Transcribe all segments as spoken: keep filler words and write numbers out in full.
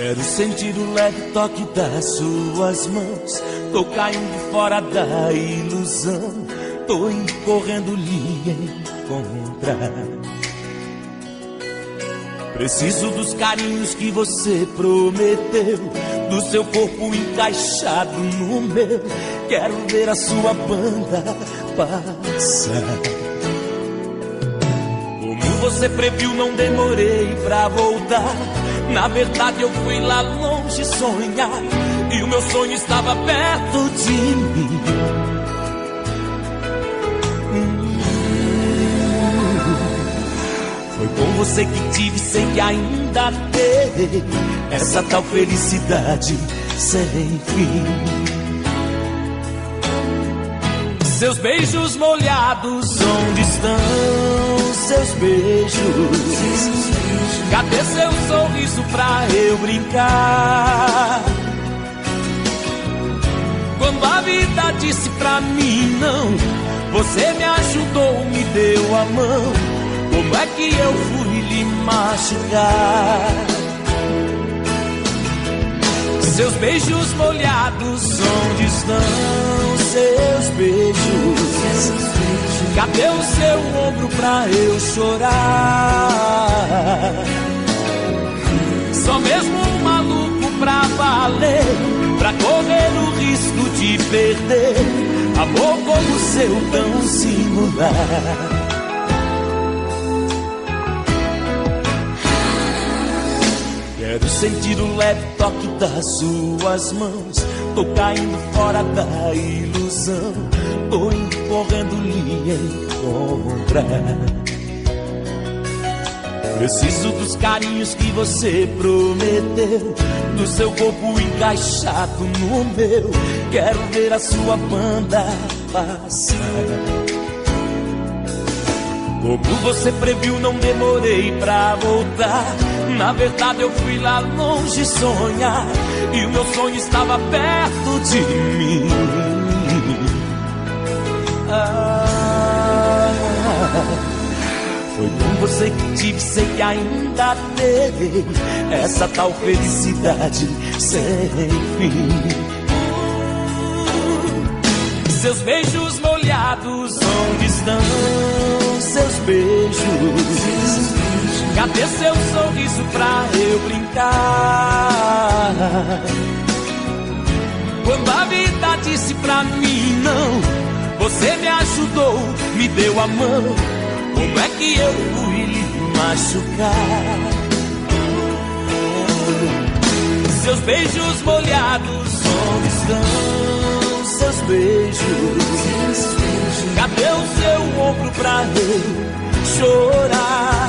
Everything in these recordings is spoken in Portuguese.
Quero sentir o leve toque das suas mãos. Tô caindo fora da ilusão. Tô indo correndo lhe encontrar. Preciso dos carinhos que você prometeu, do seu corpo encaixado no meu. Quero ver a sua banda passar. Como você previu, não demorei pra voltar. Na verdade eu fui lá longe sonhar, e o meu sonho estava perto de mim. Foi com você que tive, sei que ainda terei essa tal felicidade sem fim. Seus beijos molhados, onde estão seus beijos? Cadê seu sorriso pra eu brincar? Quando a vida disse pra mim não, você me ajudou, me deu a mão. Como é que eu fui lhe machucar? Seus beijos molhados, onde estão seus beijos? Cadê o seu ombro pra eu chorar? Só mesmo um maluco pra valer, pra correr o risco de perder amor como o seu tão singular. Quero sentir o leve toque das suas mãos. Tô caindo fora da ilusão. Tô indo correndo lhe encontrar. Preciso dos carinhos que você prometeu, do seu corpo encaixado no meu. Quero ver a sua banda passar. Como você previu, não demorei pra voltar. Na verdade eu fui lá longe sonhar, e o meu sonho estava perto de mim. Ah, foi com você que tive, sei que ainda terei essa tal felicidade sem fim. Seus beijos molhados, onde estão seus beijos? Cadê seu sorriso pra eu brincar? Quando a vida disse pra mim não, você me ajudou, me deu a mão. Como é que eu fui lhe machucar? Seus beijos molhados, onde estão seus beijos? Cadê o seu ombro pra eu chorar?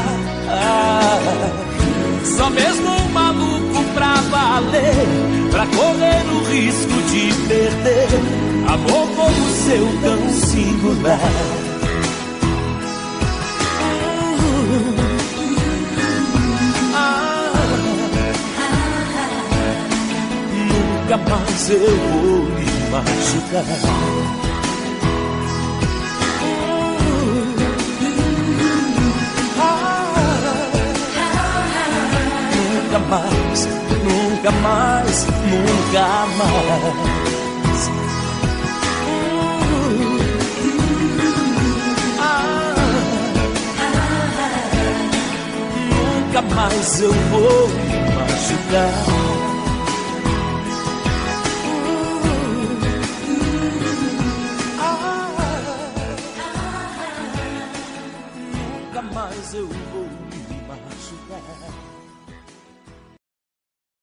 Só mesmo um maluco pra valer, pra correr o risco de perder amor como o seu tão singular. Nunca mais eu vou lhe machucar. Nunca mais, nunca mais, nunca mais. Ah, nunca mais eu vou me machucar. Ah, nunca mais eu vou